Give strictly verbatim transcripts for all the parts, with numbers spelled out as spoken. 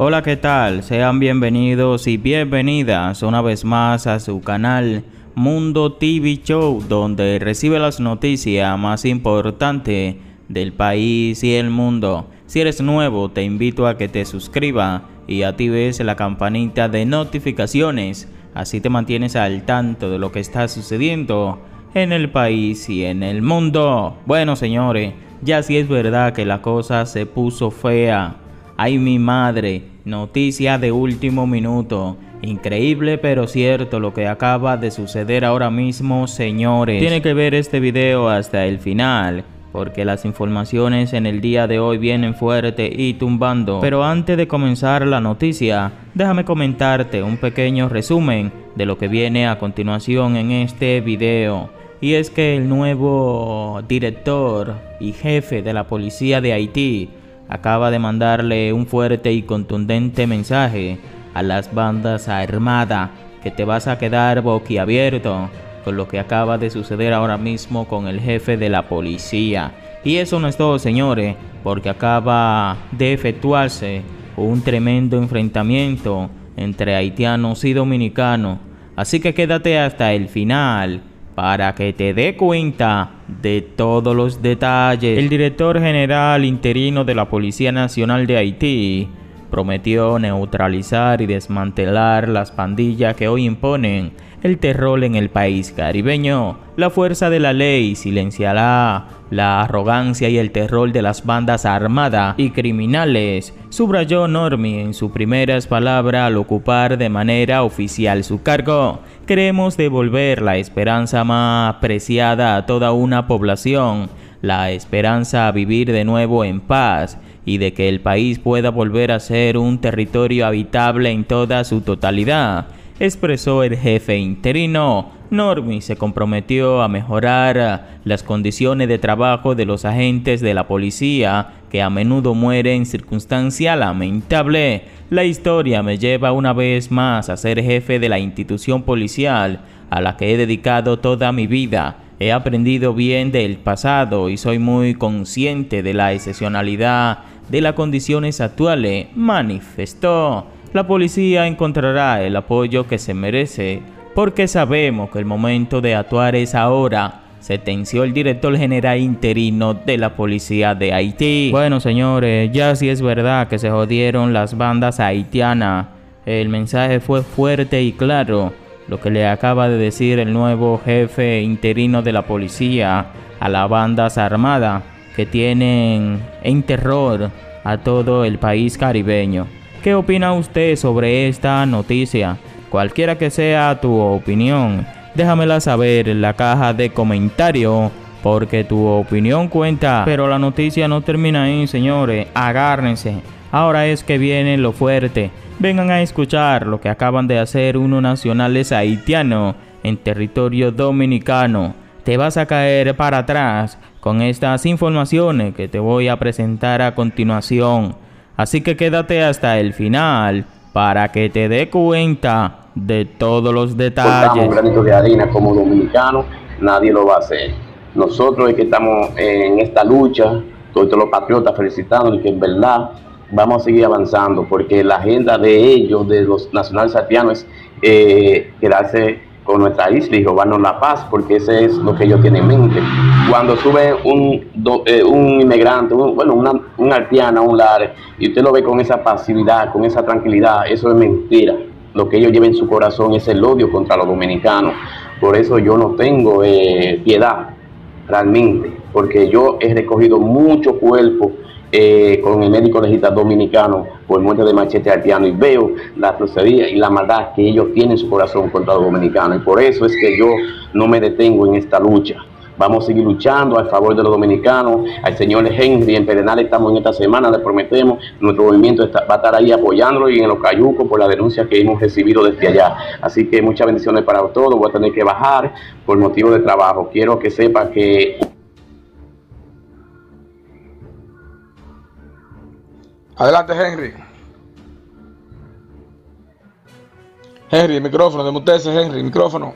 Hola, ¿qué tal? Sean bienvenidos y bienvenidas una vez más a su canal Mundo T V Show, donde recibe las noticias más importantes del país y el mundo. Si eres nuevo, te invito a que te suscribas y actives la campanita de notificaciones, así te mantienes al tanto de lo que está sucediendo en el país y en el mundo. Bueno, señores, ya sí es verdad que la cosa se puso fea. Ay, mi madre, noticia de último minuto. Increíble pero cierto lo que acaba de suceder ahora mismo, señores. Tiene que ver este video hasta el final, porque las informaciones en el día de hoy vienen fuerte y tumbando. Pero antes de comenzar la noticia, déjame comentarte un pequeño resumen de lo que viene a continuación en este video. Y es que el nuevo director y jefe de la policía de Haití acaba de mandarle un fuerte y contundente mensaje a las bandas armadas, que te vas a quedar boquiabierto con lo que acaba de suceder ahora mismo con el jefe de la policía. Y eso no es todo, señores, porque acaba de efectuarse un tremendo enfrentamiento entre haitianos y dominicanos. Así que quédate hasta el final para que te dé cuenta de todos los detalles. El director general interino de la Policía Nacional de Haití prometió neutralizar y desmantelar las pandillas que hoy imponen el terror en el país caribeño. La fuerza de la ley silenciará la arrogancia y el terror de las bandas armadas y criminales, subrayó Normi en sus primeras palabras al ocupar de manera oficial su cargo. Queremos devolver la esperanza más preciada a toda una población, la esperanza a vivir de nuevo en paz y de que el país pueda volver a ser un territorio habitable en toda su totalidad, expresó el jefe interino. Normi se comprometió a mejorar las condiciones de trabajo de los agentes de la policía, que a menudo mueren en circunstancias lamentables. La historia me lleva una vez más a ser jefe de la institución policial a la que he dedicado toda mi vida. He aprendido bien del pasado y soy muy consciente de la excepcionalidad de las condiciones actuales, manifestó. La policía encontrará el apoyo que se merece, porque sabemos que el momento de actuar es ahora, sentenció el director general interino de la policía de Haití. Bueno, señores, ya sí es verdad que se jodieron las bandas haitianas. El mensaje fue fuerte y claro, lo que le acaba de decir el nuevo jefe interino de la policía a las bandas armadas que tienen en terror a todo el país caribeño. ¿Qué opina usted sobre esta noticia? Cualquiera que sea tu opinión, déjamela saber en la caja de comentarios, porque tu opinión cuenta. Pero la noticia no termina ahí, señores. Agárrense. Ahora es que viene lo fuerte. Vengan a escuchar lo que acaban de hacer unos nacionales haitianos en territorio dominicano. Te vas a caer para atrás con estas informaciones que te voy a presentar a continuación. Así que quédate hasta el final para que te dé cuenta de todos los detalles. Un granito de harina como dominicanos, nadie lo va a hacer. Nosotros es que estamos en esta lucha, todos los patriotas felicitando y que en verdad vamos a seguir avanzando, porque la agenda de ellos, de los nacionales haitianos, es eh, quedarse con nuestra isla y robarnos la paz, porque ese es lo que ellos tienen en mente. Cuando sube un, do, eh, un inmigrante, un, bueno, una, un haitiano a un lar, y usted lo ve con esa pasividad, con esa tranquilidad, eso es mentira. Lo que ellos llevan en su corazón es el odio contra los dominicanos. Por eso yo no tengo eh, piedad, realmente, porque yo he recogido mucho cuerpo Eh, con el médico legista dominicano por muerte de machete haitiano, y veo la grosería y la maldad que ellos tienen en su corazón contra los dominicanos, y por eso es que yo no me detengo en esta lucha. Vamos a seguir luchando a favor de los dominicanos. Al señor Henry en Pedernales estamos en esta semana, le prometemos, nuestro movimiento está, va a estar ahí apoyándolo, y en los cayucos por la denuncia que hemos recibido desde allá. Así que muchas bendiciones para todos. Voy a tener que bajar por motivo de trabajo. Quiero que sepa que adelante, Henry. Henry, el micrófono, demutese, Henry, el micrófono.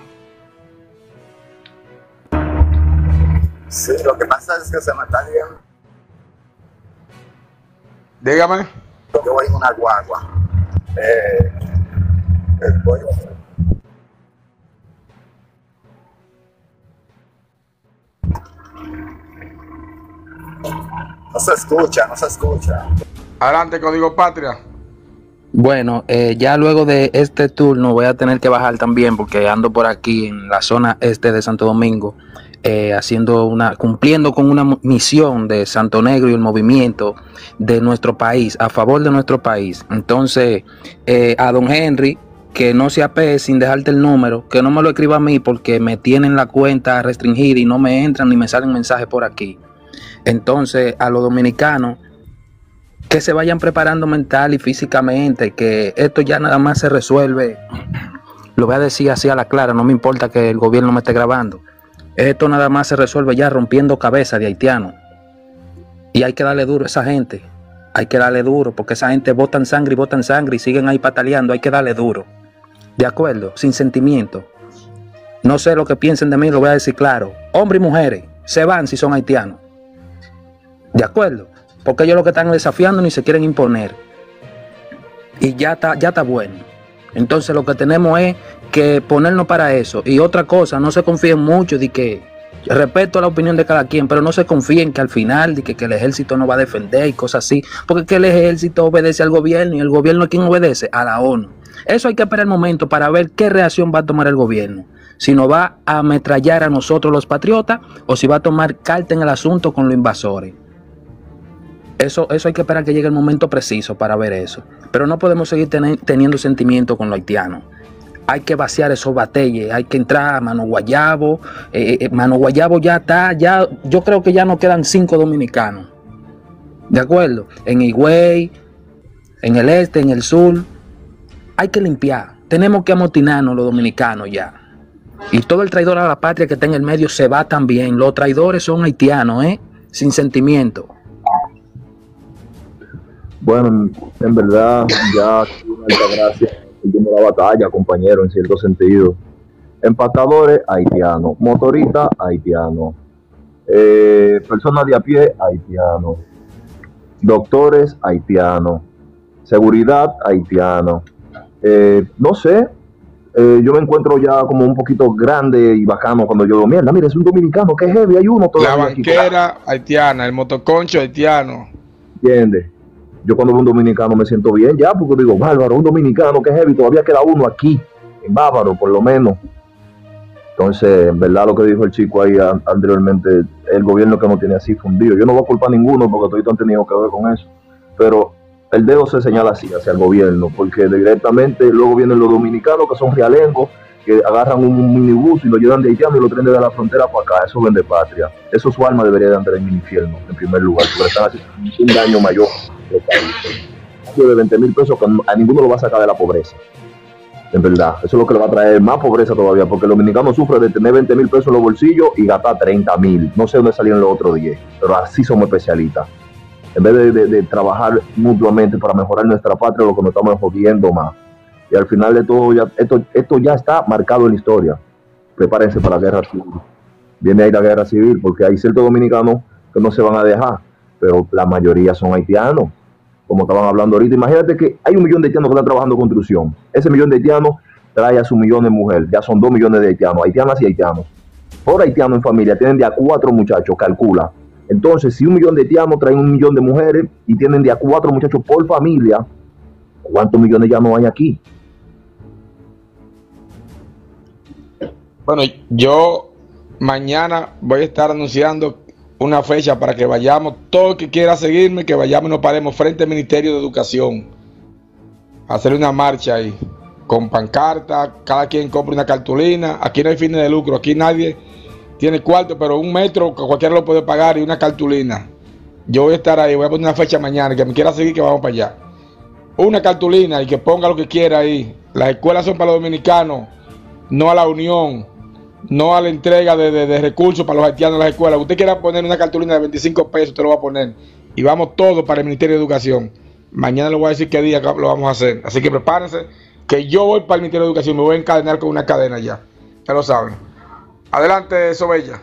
Sí, lo que pasa es que se me está llegando. Dígame. yo voy en una guagua. Eh, el pollo. No se escucha, no se escucha. Adelante, Código Patria. Bueno, eh, ya luego de este turno voy a tener que bajar también porque ando por aquí en la zona este de Santo Domingo, eh, haciendo una, cumpliendo con una misión de Santo Negro y el movimiento de nuestro país, a favor de nuestro país. Entonces, eh, a don Henry, que no se apee sin dejarte el número, que no me lo escriba a mí porque me tienen la cuenta restringida y no me entran ni me salen mensajes por aquí. Entonces, a los dominicanos, que se vayan preparando mental y físicamente, que esto ya nada más se resuelve, lo voy a decir así a la clara, no me importa que el gobierno me esté grabando, esto nada más se resuelve ya rompiendo cabeza de haitianos, y hay que darle duro a esa gente, hay que darle duro, porque esa gente botan sangre y botan sangre y siguen ahí pataleando, hay que darle duro, de acuerdo, sin sentimiento. No sé lo que piensen de mí, lo voy a decir claro, hombres y mujeres, se van si son haitianos, de acuerdo, porque ellos lo que están desafiando ni se quieren imponer. Y ya está, ya está bueno. Entonces lo que tenemos es que ponernos para eso. Y otra cosa, no se confíen mucho de que, respeto a la opinión de cada quien, pero no se confíen que al final de que, que el ejército no va a defender y cosas así. Porque que el ejército obedece al gobierno y el gobierno ¿a quién obedece? A la ONU. Eso hay que esperar el momento para ver qué reacción va a tomar el gobierno. Si nos va a ametrallar a nosotros los patriotas o si va a tomar carta en el asunto con los invasores. Eso, eso hay que esperar que llegue el momento preciso para ver eso. Pero no podemos seguir ten, teniendo sentimientos con los haitianos. Hay que vaciar esos batalles, hay que entrar a Mano Guayabo. Eh, eh, Mano Guayabo ya está, ya, yo creo que ya no quedan cinco dominicanos. ¿De acuerdo? En Higüey, en el este, en el sur. Hay que limpiar. Tenemos que amotinarnos los dominicanos ya. Y todo el traidor a la patria que está en el medio se va también. Los traidores son haitianos, ¿eh? Sin sentimiento. Bueno, en verdad, ya muchas gracias por la batalla, compañero, en cierto sentido. Empatadores, haitianos. Motoristas, haitianos. Eh, personas de a pie, haitianos. Doctores, haitianos. Seguridad, haitianos. Eh, no sé, eh, yo me encuentro ya como un poquito grande y bacano cuando yo digo, mierda, mira, es un dominicano, que heavy, hay uno todavía. La banquera aquí, haitiana, el motoconcho haitiano. ¿Entiendes? Yo cuando veo un dominicano me siento bien ya, porque digo, bárbaro, un dominicano que heavy, todavía queda uno aquí, en Bávaro, por lo menos. Entonces, en verdad lo que dijo el chico ahí a, anteriormente, el gobierno que no tiene así fundido. Yo no voy a culpar a ninguno porque todos han tenido que ver con eso. Pero el dedo se señala así hacia el gobierno, porque directamente luego vienen los dominicanos que son realengos, que agarran un minibús y lo llevan de haitiano y lo traen desde la frontera para acá. Eso vende patria. Eso su alma debería de andar en el infierno, en primer lugar, porque están haciendo un daño mayor. De veinte mil pesos que a ninguno lo va a sacar de la pobreza, en verdad, eso es lo que le va a traer más pobreza todavía, porque el dominicano sufre de tener veinte mil pesos en los bolsillos y gastar treinta mil, no sé dónde salieron los otros diez, pero así somos especialistas, en vez de, de, de trabajar mutuamente para mejorar nuestra patria, lo que nos estamos jodiendo más, y al final de todo, ya, esto, esto ya está marcado en la historia. Prepárense para la guerra civil, viene ahí la guerra civil, porque hay ciertos dominicanos que no se van a dejar, pero la mayoría son haitianos, como estaban hablando ahorita. Imagínate que hay un millón de haitianos que están trabajando en construcción. Ese millón de haitianos trae a su millón de mujeres. Ya son dos millones de haitianos, haitianas y haitianos. Por haitiano en familia tienen de a cuatro muchachos, calcula. Entonces, si un millón de haitianos traen un millón de mujeres y tienen de a cuatro muchachos por familia, ¿cuántos millones ya no hay aquí? Bueno, yo mañana voy a estar anunciando una fecha para que vayamos, todo el que quiera seguirme, que vayamos y nos paremos frente al Ministerio de Educación a hacer una marcha ahí, con pancarta, cada quien compra una cartulina. Aquí no hay fines de lucro, aquí nadie tiene cuarto, pero un metro cualquiera lo puede pagar y una cartulina. Yo voy a estar ahí, voy a poner una fecha mañana, que me quiera seguir, que vamos para allá. Una cartulina y que ponga lo que quiera ahí. Las escuelas son para los dominicanos, no a la unión, no a la entrega de, de, de recursos para los haitianos en las escuelas. Usted quiera poner una cartulina de veinticinco pesos, usted lo va a poner. Y vamos todos para el Ministerio de Educación. Mañana le voy a decir qué día lo vamos a hacer. Así que prepárense, que yo voy para el Ministerio de Educación. Me voy a encadenar con una cadena ya. Ya lo saben. Adelante, Sobella.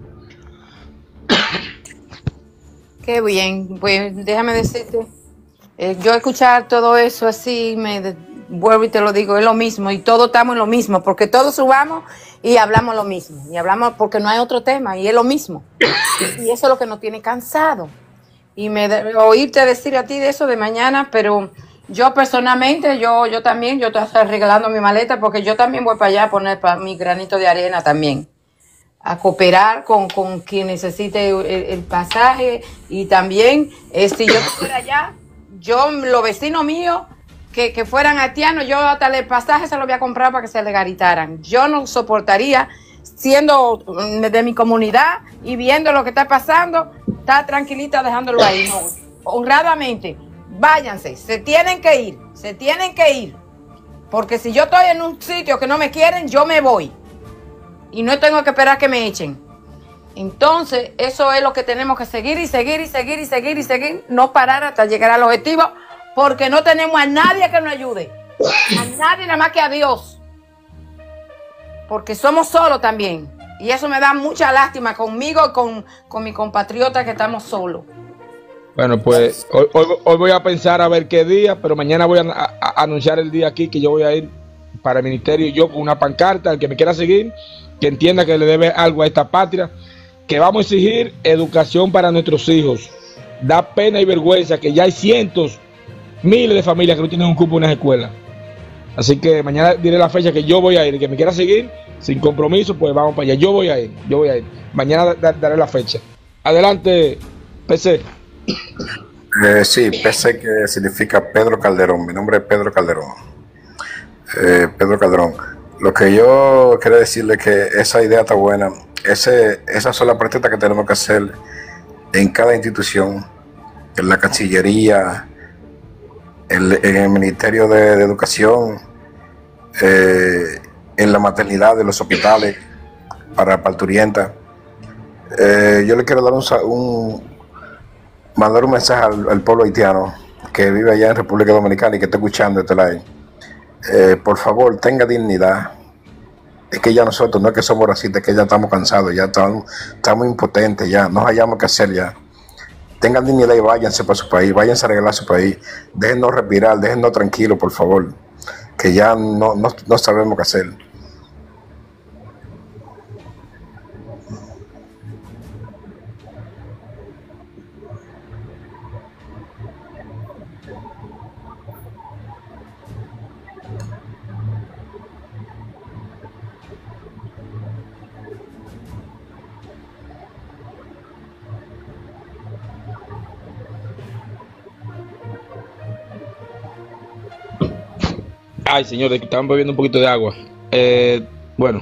Qué bien. Pues déjame decirte Eh, yo escuchar todo eso así, me de- vuelvo y te lo digo, es lo mismo y todos estamos en lo mismo, porque todos subamos y hablamos lo mismo, y hablamos porque no hay otro tema y es lo mismo. Y eso es lo que nos tiene cansado. Y me de- oírte decir a ti de eso de mañana, pero yo personalmente, yo, yo también, yo estoy arreglando mi maleta porque yo también voy para allá a poner pa- mi granito de arena también, a cooperar con, con quien necesite el, el pasaje y también, eh, si yo fuera allá, yo, los vecinos míos que, que fueran haitianos, yo hasta el pasaje se lo voy a comprar para que se le garitaran. Yo no soportaría, siendo mm, de mi comunidad y viendo lo que está pasando, estar tranquilita dejándolo ahí. No, honradamente, váyanse, se tienen que ir, se tienen que ir. Porque si yo estoy en un sitio que no me quieren, yo me voy. Y no tengo que esperar que me echen. Entonces, eso es lo que tenemos que seguir y seguir y seguir y seguir y seguir, no parar hasta llegar al objetivo, porque no tenemos a nadie que nos ayude. A nadie nada más que a Dios. Porque somos solos también. Y eso me da mucha lástima conmigo y con, con mi compatriota que estamos solos. Bueno, pues hoy, hoy, hoy voy a pensar a ver qué día, pero mañana voy a, a- a anunciar el día aquí que yo voy a ir para el ministerio, yo con una pancarta, el que me quiera seguir, que entienda que le debe algo a esta patria, que vamos a exigir educación para nuestros hijos. Da pena y vergüenza que ya hay cientos, miles de familias que no tienen un cupo en las escuelas. Así que mañana diré la fecha que yo voy a ir, el que me quiera seguir, sin compromiso, pues vamos para allá. Yo voy a ir, yo voy a ir. Mañana da- daré la fecha. Adelante, P C. Eh, sí, P C que significa Pedro Calderón. Mi nombre es Pedro Calderón. Eh, Pedro Calderón. Lo que yo quiero decirle es que esa idea está buena. Ese, esas son las protestas que tenemos que hacer en cada institución, en la Cancillería, en, en el Ministerio de, de Educación, eh, en la maternidad de los hospitales para parturientas. Eh, yo le quiero dar un, sa- un mandar un mensaje al, al pueblo haitiano que vive allá en República Dominicana y que está escuchando este live. Eh, por favor, tenga dignidad. Es que ya nosotros no es que somos racistas, es que ya estamos cansados, ya estamos, estamos impotentes, ya no hayamos que hacer ya. Tengan dignidad y váyanse para su país, váyanse a arreglar su país. Déjennos respirar, déjennos tranquilos, por favor, que ya no, no, no sabemos qué hacer. Ay, señores, que estaban bebiendo un poquito de agua. Eh, bueno,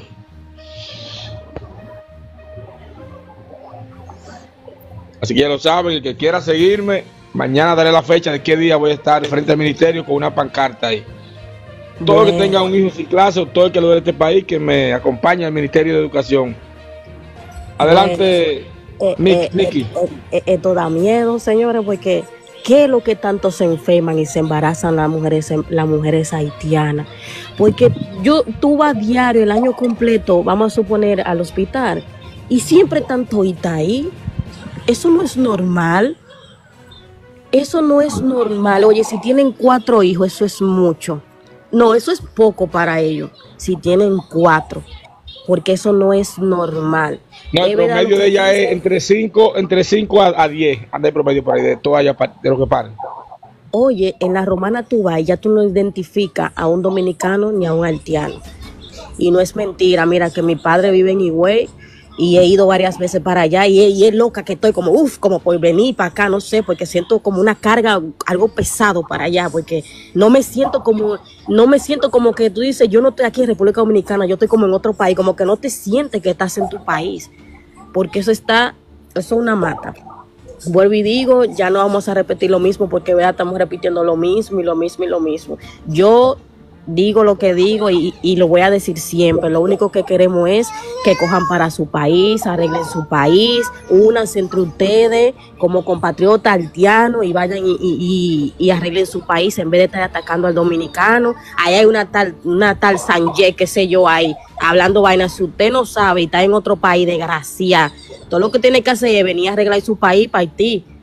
así que ya lo saben, el que quiera seguirme, mañana daré la fecha de qué día voy a estar frente al ministerio con una pancarta ahí. Todo el que tenga un hijo sin clase o todo el que lo de este país que me acompañe al Ministerio de Educación. Adelante, Eh, Nick, eh, Nicky. eh, eh, eh, esto da miedo, señores, porque ¿qué es lo que tanto se enferman y se embarazan las mujeres, las mujeres haitianas? Porque yo, tú vas diario, el año completo, vamos a suponer, al hospital, y siempre tanto ahí. Eso no es normal. Eso no es normal. Oye, si tienen cuatro hijos, eso es mucho. No, eso es poco para ellos, si tienen cuatro, porque eso no es normal. No, el Es verdad lo promedio que de ella tú es dices. entre cinco, entre cinco a, a diez. Anda el promedio por ahí de todas ellas, pa- de lo que paran. Oye, en la romana tú vas y ya tú no identificas a un dominicano ni a un haitiano. Y no es mentira, mira que mi padre vive en Higüey y he ido varias veces para allá y, y es loca que estoy como, uff, como por venir para acá, no sé, porque siento como una carga, algo pesado para allá, porque no me siento como, no me siento como que tú dices, yo no estoy aquí en República Dominicana, yo estoy como en otro país, como que no te sientes que estás en tu país, porque eso está, eso es una mata. Vuelvo y digo, ya no vamos a repetir lo mismo porque vea, estamos repitiendo lo mismo y lo mismo y lo mismo. Yo digo lo que digo y, y lo voy a decir siempre. Lo único que queremos es que cojan para su país, arreglen su país, únanse entre ustedes como compatriotas haitianos y vayan y, y, y, y arreglen su país en vez de estar atacando al dominicano. Ahí hay una tal, una tal Sanje, qué sé yo, ahí, hablando vainas. Si usted no sabe y está en otro país, desgracia, todo lo que tiene que hacer es venir a arreglar su país para Haití.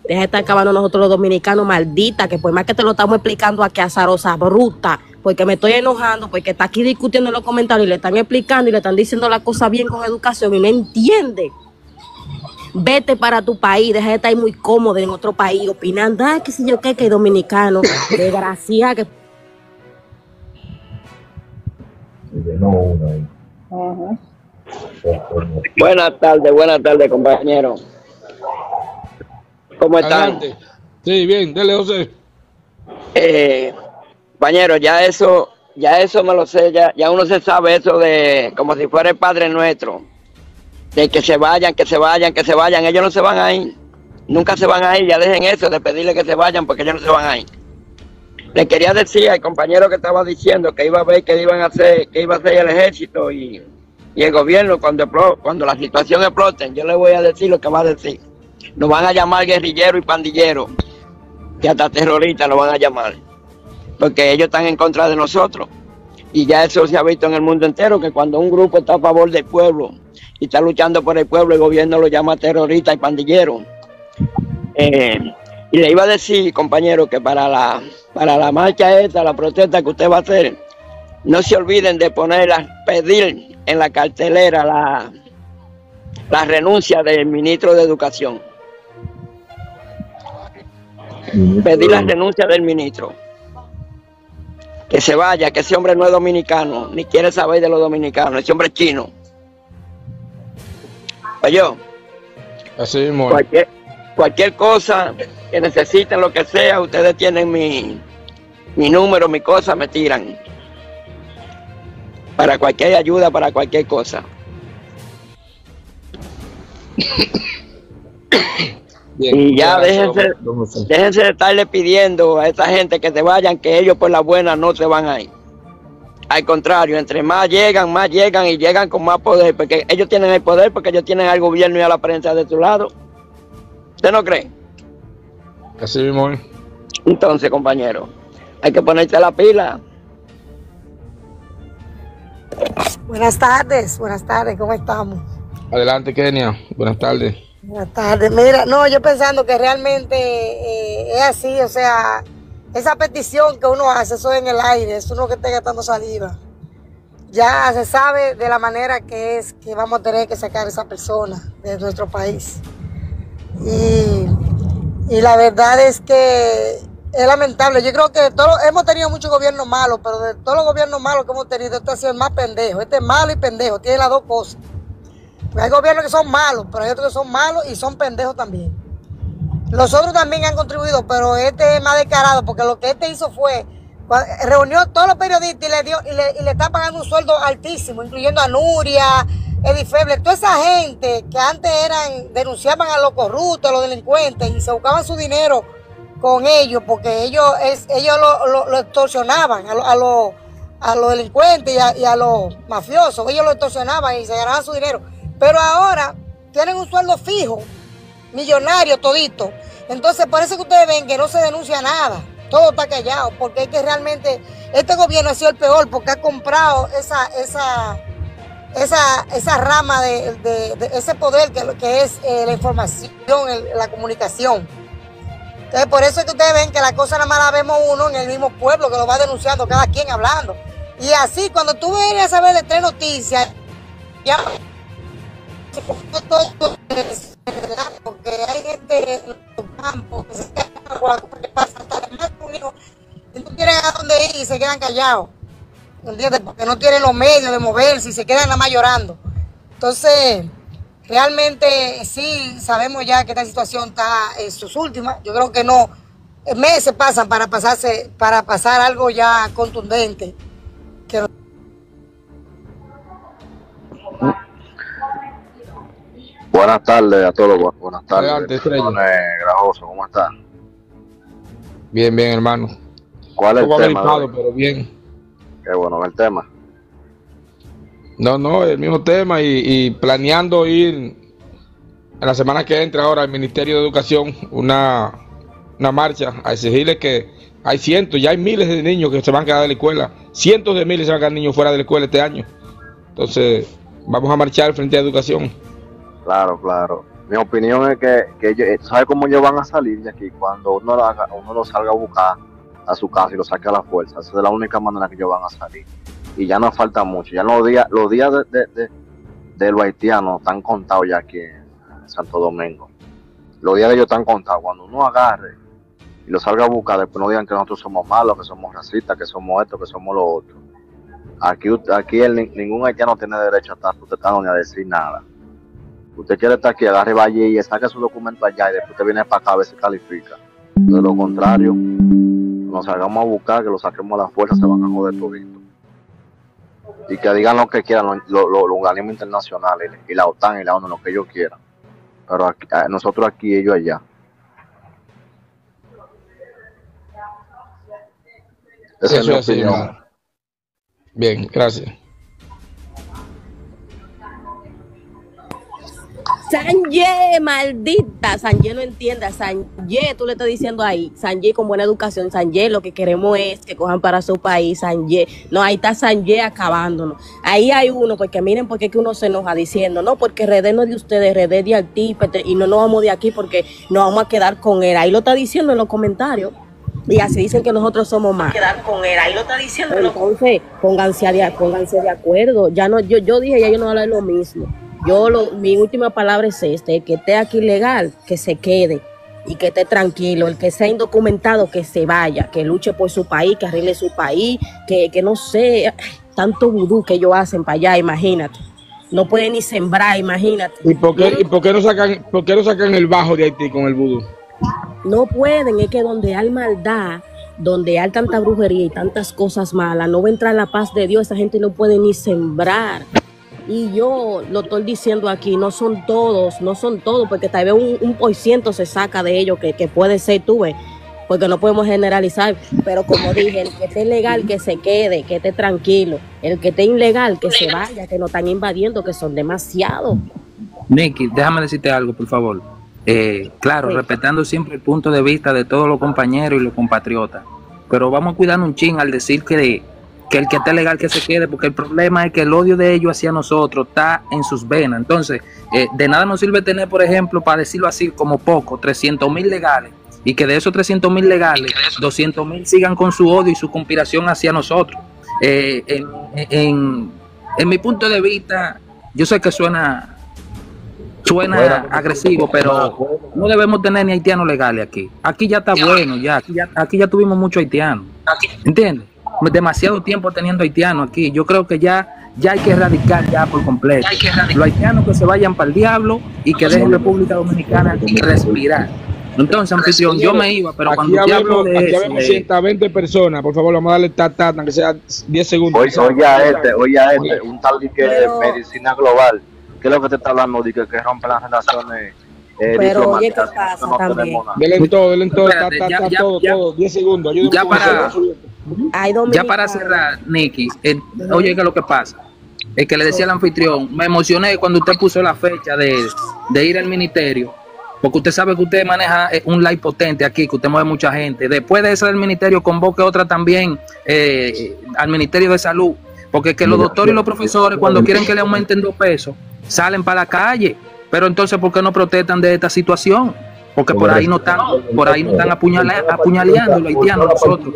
Deja de estar acabando nosotros los dominicanos, maldita, que por más que te lo estamos explicando aquí, azarosa, bruta, porque me estoy enojando, porque está aquí discutiendo en los comentarios y le están explicando y le están diciendo la cosa bien con educación y no entiende. Vete para tu país, deja de estar muy cómodo en otro país, opinando, ay, qué sé yo qué, que dominicano, desgracia, que... Uh-huh. Buenas tardes, buenas tardes, compañero. ¿Cómo están? Adelante. Sí, bien, dele, José. Eh, compañero, ya eso, ya eso me lo sé, ya, ya uno se sabe eso de como si fuera el Padre Nuestro, de que se vayan, que se vayan, que se vayan. Ellos no se van a ir, nunca se van a ir. Ya dejen eso de pedirle que se vayan porque ellos no se van a ir. Le quería decir al compañero que estaba diciendo que iba a ver que iban a hacer, que iba a hacer el ejército y, y el gobierno cuando cuando la situación explote. Yo le voy a decir lo que va a decir. Nos van a llamar guerrillero y pandillero, que hasta terroristas nos van a llamar, porque ellos están en contra de nosotros. Y ya eso se ha visto en el mundo entero, que cuando un grupo está a favor del pueblo y está luchando por el pueblo, el gobierno lo llama terrorista y pandillero. Eh, y le iba a decir, compañero, que para la, para la marcha esta, la protesta que usted va a hacer, no se olviden de poner, a pedir en la cartelera la, la renuncia del ministro de Educación. Pedir la renuncia del ministro. Que se vaya, que ese hombre no es dominicano, ni quiere saber de los dominicanos, ese hombre es chino. Oye, así mismo. Cualquier, cualquier cosa que necesiten, lo que sea, ustedes tienen mi, mi número, mi cosa, me tiran. Para cualquier ayuda, para cualquier cosa. Bien, y ya déjense, déjense de estarle pidiendo a esa gente que se vayan, que ellos por la buena no se van a ir. Al contrario, entre más llegan, más llegan y llegan con más poder, porque ellos tienen el poder, porque ellos tienen al gobierno y a la prensa de su lado. ¿Usted no cree? Así mismo. Entonces, compañero, hay que ponerse la pila. Buenas tardes, buenas tardes, ¿cómo estamos? Adelante, Kenia, buenas tardes. Buenas tardes. Mira, no, yo pensando que realmente eh, es así, o sea, esa petición que uno hace, eso en el aire, eso no es que esté gastando saliva. Ya se sabe de la manera que es que vamos a tener que sacar a esa persona de nuestro país. Y, y la verdad es que es lamentable. Yo creo que todo, hemos tenido muchos gobiernos malos, pero de todos los gobiernos malos que hemos tenido, este ha sido el más pendejo. Este es malo y pendejo, tiene las dos cosas. Hay gobiernos que son malos, pero hay otros que son malos y son pendejos también. Los otros también han contribuido, pero este es más descarado, porque lo que este hizo fue, reunió a todos los periodistas y le dio y le, y le está pagando un sueldo altísimo, incluyendo a Nuria, Eddie Feble, toda esa gente que antes eran, denunciaban a los corruptos, a los delincuentes, y se buscaban su dinero con ellos, porque ellos, es, ellos lo, lo, lo extorsionaban a, lo, a, lo, a los delincuentes y a, y a los mafiosos, ellos lo extorsionaban y se ganaban su dinero. Pero ahora tienen un sueldo fijo, millonario todito. Entonces, por eso que ustedes ven que no se denuncia nada. Todo está callado, porque es que realmente este gobierno ha sido el peor, porque ha comprado esa, esa, esa, esa rama de, de, de ese poder que, que es eh, la información, el, la comunicación. Entonces, por eso es que ustedes ven que la cosa nada más la vemos uno en el mismo pueblo, que lo va denunciando, cada quien hablando. Y así, cuando tú vienes a saber de tres noticias, ya... porque hay gente en los campos que se quedan que pasa hasta más conmigo y no tienen a dónde ir y se quedan callados, ¿entiendes? Porque no tienen los medios de moverse y se quedan nada más llorando. Entonces, realmente sí sabemos ya que esta situación está en sus últimas. Yo creo que no, meses pasan para pasarse, para pasar algo ya contundente. Que... Buenas tardes a todos, buenas tardes. Adelante, Estrella. Grajoso, ¿cómo está? Bien, bien, hermano. ¿Cuál es el tema? Gripado, pero bien. Qué bueno, el tema. No, no, el mismo tema y, y planeando ir en la semana que entra ahora al Ministerio de Educación una, una marcha a exigirle que hay cientos, ya hay miles de niños que se van a quedar de la escuela, cientos de miles se van a quedar niños fuera de la escuela este año. Entonces, vamos a marchar frente a Educación. Claro, claro. Mi opinión es que, que ellos, ¿sabe cómo ellos van a salir de aquí? Cuando uno lo, haga, uno lo salga a buscar a su casa y lo saque a la fuerza. Esa es la única manera que ellos van a salir. Y ya no falta mucho. Ya los días, los días de, de, de, de los haitianos están contados ya aquí en Santo Domingo. Los días de ellos están contados. Cuando uno agarre y lo salga a buscar, después no digan que nosotros somos malos, que somos racistas, que somos esto, que somos lo otro. Aquí, aquí el, ningún haitiano tiene derecho a estar protestando ni a decir nada. Usted quiere estar aquí, agarre, vaya y saque su documento allá y después usted viene para acá a ver si califica. De lo contrario, nos salgamos a buscar, que lo saquemos a la fuerza, se van a joder todito. Y que digan lo que quieran, los lo, lo, lo organismos internacionales, y la OTAN y la ONU, lo que ellos quieran. Pero aquí, nosotros aquí, ellos allá. Esa Eso es mi opinión. Señor. Bien, gracias. Sanje, maldita, Sanje no entienda, Sanje, tú le estás diciendo ahí, Sanje con buena educación, Sanje, lo que queremos es que cojan para su país, Sanje, no, ahí está Sanje acabándonos, ahí hay uno, porque miren por qué que uno se enoja diciendo, no, porque R D no es de ustedes, R D es de Altípete, y no nos vamos de aquí porque nos vamos a quedar con él, ahí lo está diciendo en los comentarios. Y así dicen que nosotros somos más. Quedar con él, ahí lo está diciendo. Entonces, pónganse de, pónganse de acuerdo. Ya no, yo, yo dije, ya yo no voy a hablar lo mismo. Yo, lo, mi última palabra es este, que esté aquí legal, que se quede y que esté tranquilo. El que sea indocumentado, que se vaya, que luche por su país, que arregle su país, que, que no sé, tanto vudú que ellos hacen para allá, imagínate. No pueden ni sembrar, imagínate. ¿Y por qué, ¿y por qué no sacan, por qué no sacan el bajo de Haití con el vudú? No pueden, es que donde hay maldad, donde hay tanta brujería y tantas cosas malas, no va a entrar la paz de Dios, esa gente no puede ni sembrar. Y yo lo estoy diciendo aquí, no son todos, no son todos, porque tal vez un, un por ciento se saca de ellos, que, que puede ser tú, ves, porque no podemos generalizar, pero como dije, el que esté legal, que se quede, que esté tranquilo, el que esté ilegal, que se vaya, que nos están invadiendo, que son demasiados. Nicky, déjame decirte algo, por favor. Eh, claro, sí. Respetando siempre el punto de vista de todos los compañeros y los compatriotas, pero vamos a cuidarnos un chin al decir que, que el que esté legal que se quede, porque el problema es que el odio de ellos hacia nosotros está en sus venas. Entonces, eh, de nada nos sirve tener, por ejemplo, para decirlo así como poco, trescientos mil legales, y que de esos trescientos mil legales, doscientos mil sigan con su odio y su conspiración hacia nosotros. Eh, en, en, en mi punto de vista, yo sé que suena... Suena agresivo, pero no debemos tener ni haitianos legales aquí. Aquí ya está bueno, ya aquí ya, aquí ya tuvimos muchos haitianos. ¿Entiendes? Demasiado tiempo teniendo haitianos aquí. Yo creo que ya, ya hay que erradicar ya por completo. Los haitianos que se vayan para el diablo y que dejen República Dominicana respirar. Entonces, anfitrión, yo me iba, pero aquí cuando te hablo de aquí eso... Aquí ciento veinte personas, por favor, vamos a darle tata, aunque sea diez segundos. Oye, oye a este, oye a este, un tal que pero... medicina global. ¿Qué es lo que te está hablando? De que, que rompe las relaciones eh, pero oye, ¿qué pasa no también? Denle todo, denle todo, ta, ta, ta, todo, ya, todo, diez segundos. Ya para, ya para cerrar, Nicky, eh, oye, ¿qué es lo que pasa? Es que le decía al anfitrión, me emocioné cuando usted puso la fecha de, de ir al ministerio, porque usted sabe que usted maneja un live potente aquí, que usted mueve mucha gente. Después de esa del ministerio, convoque otra también eh, al Ministerio de Salud, porque que los doctores y los profesores, cuando quieren que le aumenten dos pesos, salen para la calle, pero entonces ¿por qué no protestan de esta situación? Porque por ahí no están, por ahí no están apuñalando, apuñaleando los haitianos nosotros,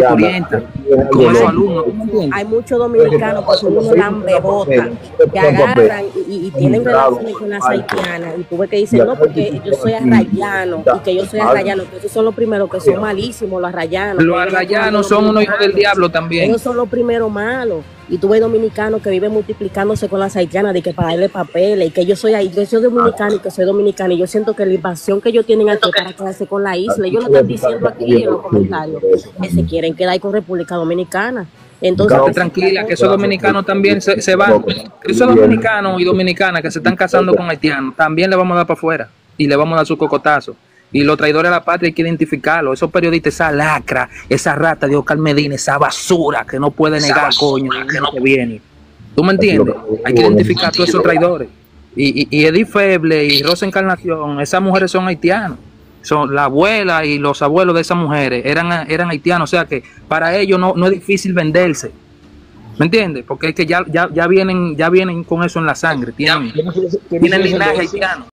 con esos alumnos. Hay muchos dominicanos que son unos lambebotas que agarran y, y tienen relaciones con las haitianas y tú ves que dicen no porque yo soy arrayano y que yo soy arrayano, que esos son los primeros que son malísimos, los arrayanos. Los arrayanos son unos hijos del diablo también. Ellos son los primeros malos. Y tú ves dominicanos que viven multiplicándose con las haitianas de que para darle papeles y que yo soy ahí, yo soy dominicano y que soy dominicano y yo siento que la invasión que ellos tienen aquí para quedarse con la isla, ellos lo están diciendo aquí en los comentarios, que se quieren quedar con República Dominicana. Entonces, no, tranquila, que esos dominicanos también se, se van, esos dominicanos y dominicanas que se están casando con haitianos, también le vamos a dar para afuera y le vamos a dar su cocotazo. Y los traidores a la patria hay que identificarlo. Esos periodistas, esa lacra, esa rata de Oscar Medina, esa basura que no puede negar, coño, que no viene. ¿Tú me entiendes? Hay que identificar a todos esos traidores. Y, y, y Edith Feble y Rosa Encarnación, esas mujeres son haitianos. Son la abuela y los abuelos de esas mujeres eran, eran haitianos. O sea que para ellos no, no es difícil venderse. ¿Me entiendes? Porque es que ya, ya, ya, vienen, ya vienen con eso en la sangre. Tienen, tienen linaje haitiano.